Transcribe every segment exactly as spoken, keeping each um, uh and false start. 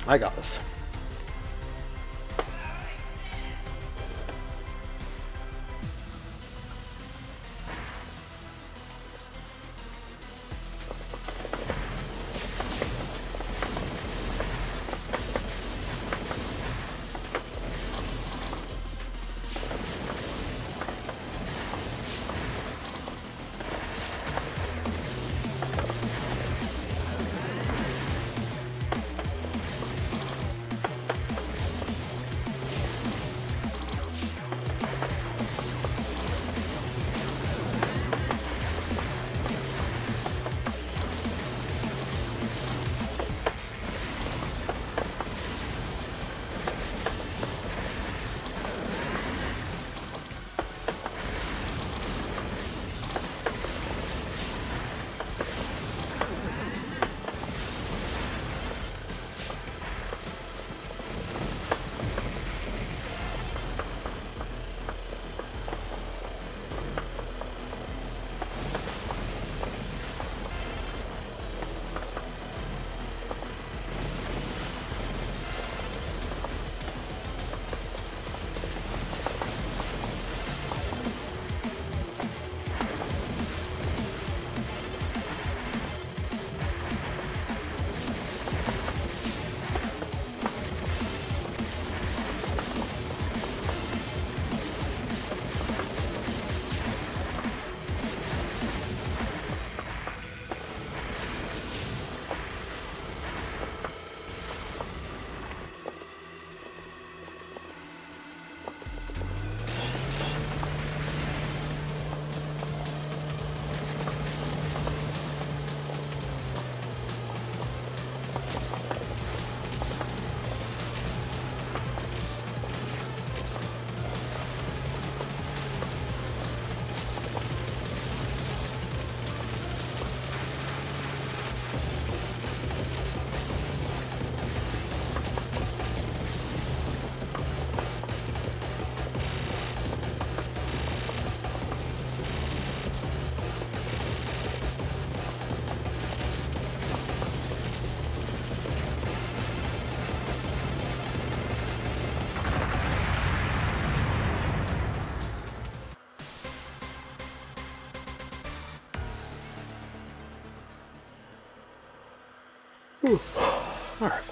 I got this. Whew. All right.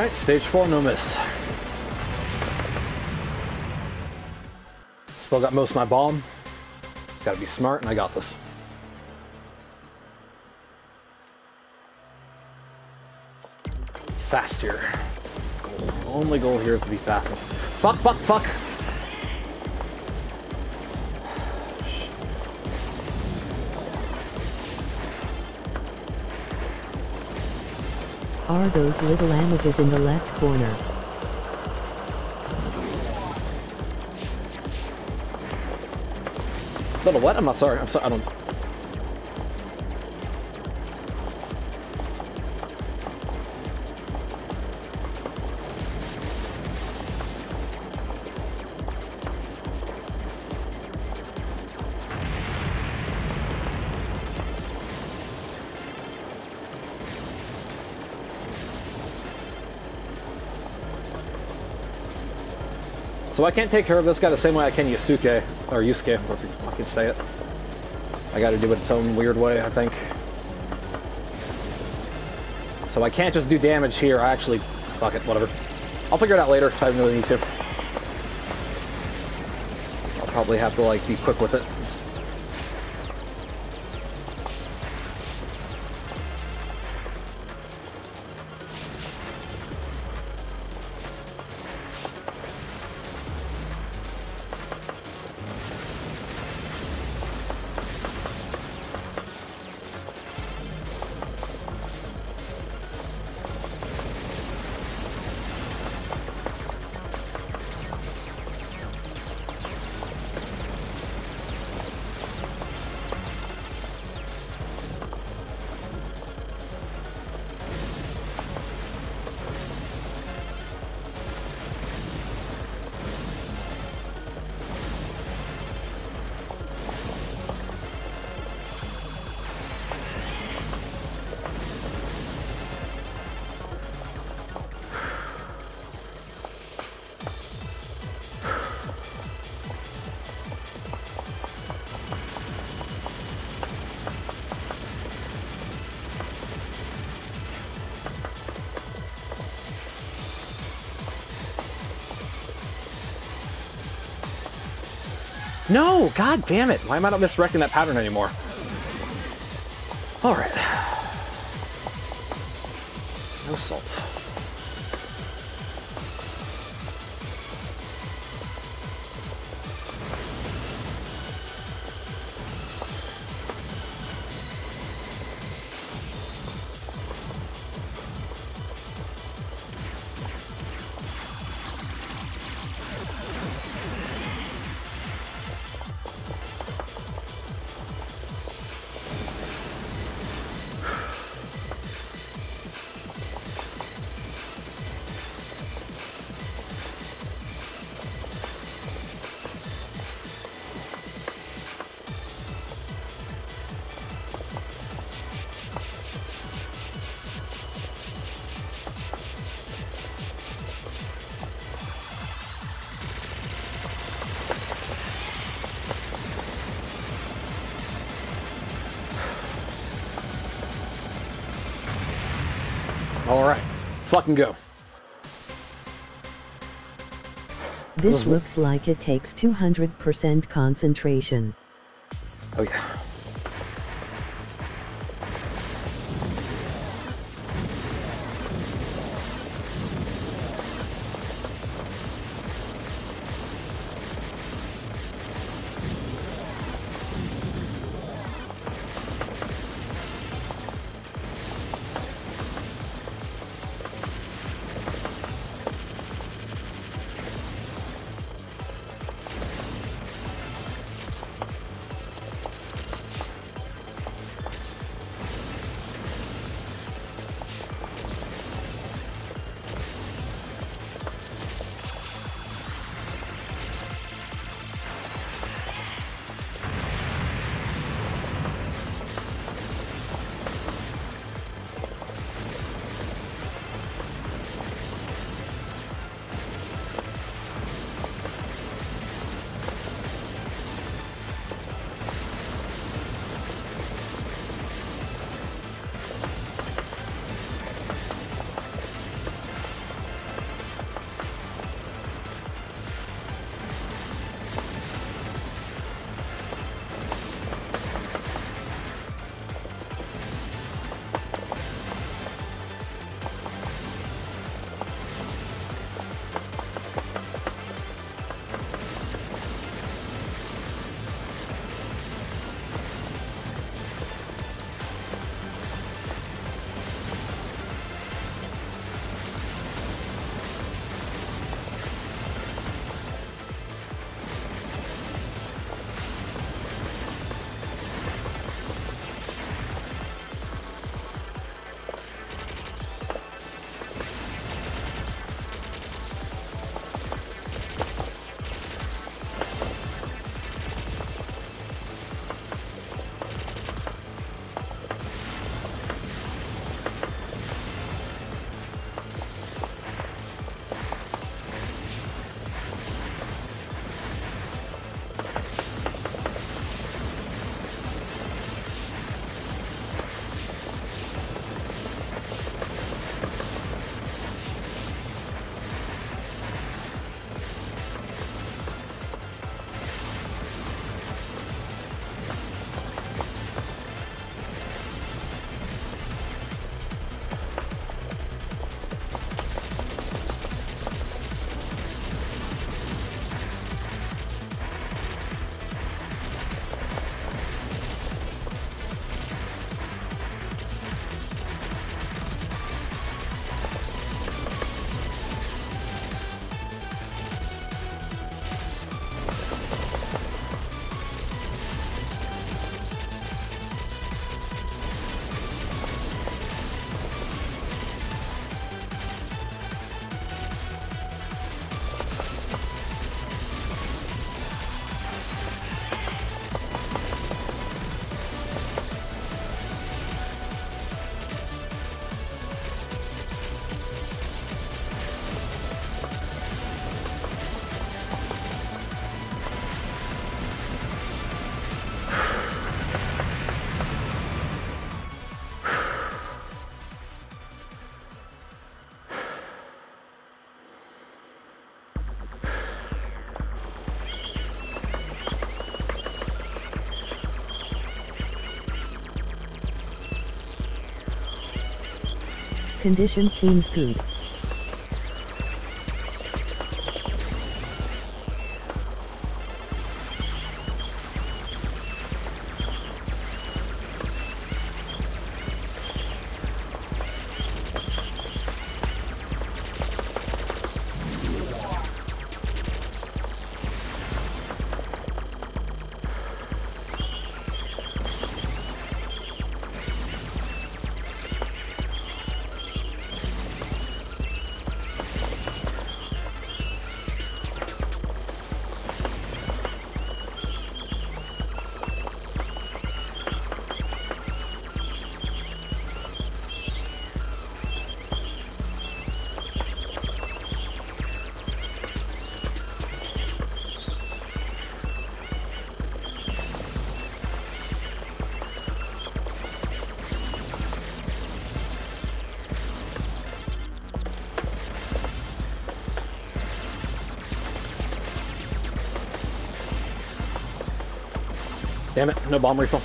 Alright, stage four, no miss. Still got most of my bomb. Just gotta be smart, and I got this. Fast here. That's the goal. The only goal here is to be fast. Fuck, fuck, fuck! Are those little amateurs in the left corner? Little what? I'm not sorry. I'm sorry. I don't. So I can't take care of this guy the same way I can Yusuke, or Yusuke, or if I can say it. I gotta do it its own weird way, I think. So I can't just do damage here, I actually... Fuck it, whatever. I'll figure it out later if I really need to. I'll probably have to, like, be quick with it. Just... No! God damn it! Why am I not misdirecting that pattern anymore? Alright. No salt. Alright, let's fucking go. This looks like it takes two hundred percent concentration. Oh yeah. Condition seems good. Damn it, no bomb refill.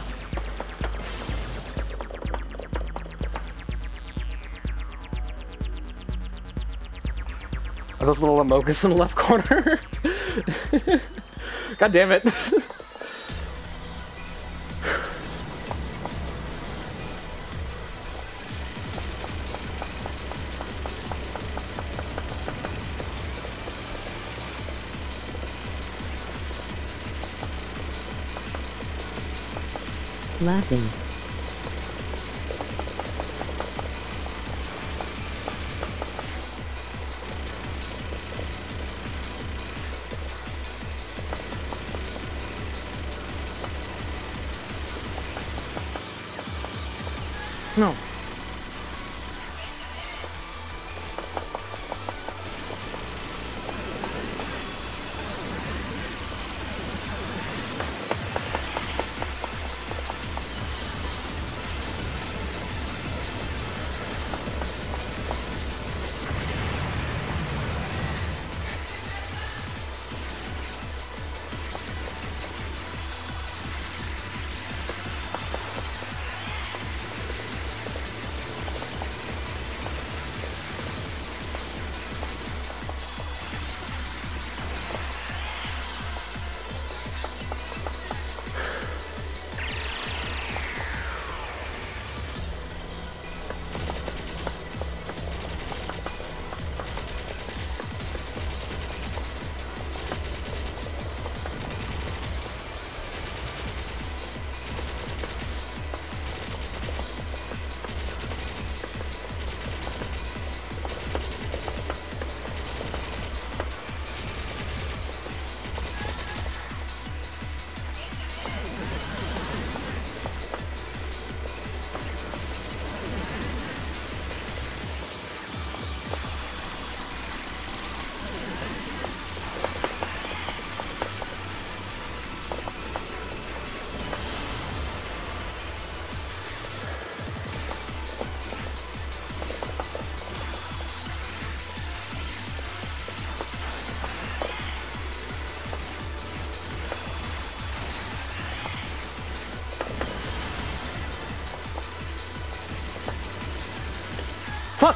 Are those little Amogus in the left corner? God damn it. Laughing. No. Fuck!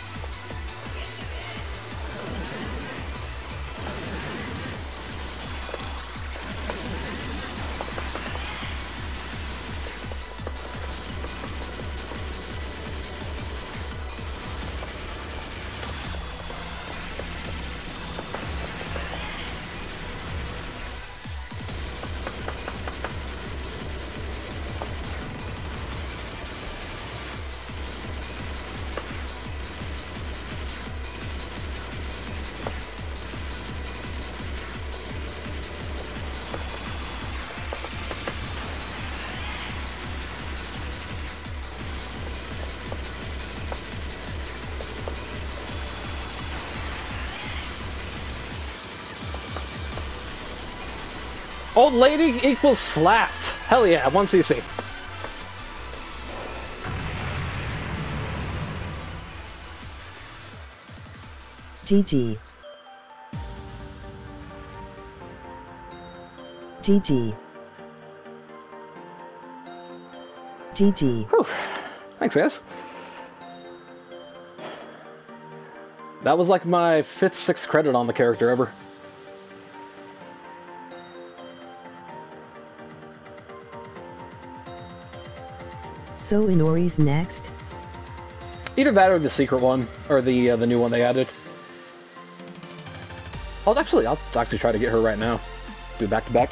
Old lady equals slapped. Hell yeah, one C C. G G. G G. G G. Whew. Thanks, guys. That was like my fifth, sixth credit on the character ever. So Inori's next? Either that or the secret one, or the uh, the new one they added. I'll actually, I'll actually try to get her right now. Do back to back.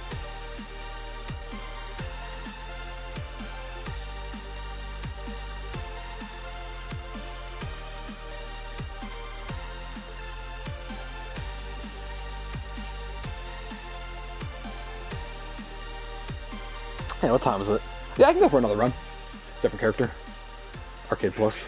Hey, what time is it? Yeah, I can go for another run. Different character. Arcade Plus.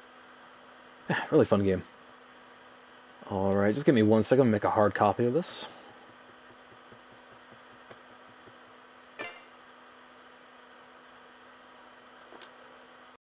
Really fun game. Alright, just give me one second to make a hard copy of this.